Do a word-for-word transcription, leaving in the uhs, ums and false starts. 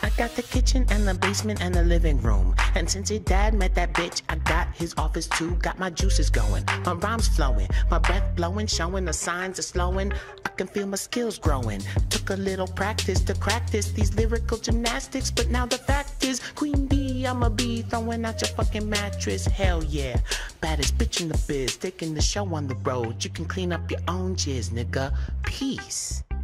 I got the kitchen and the basement and the living room. And since your dad met that bitch, I got his office too. Got my juices going, my rhymes flowing, my breath blowing, showing the signs of slowing. I can feel my skills growing. Took a little practice to crack this, these lyrical gymnastics. But now the fact is, Queen Bee, I'ma be throwing out your fucking mattress. Hell yeah, baddest bitch in the biz, taking the show on the road. You can clean up your own jizz, nigga. Peace.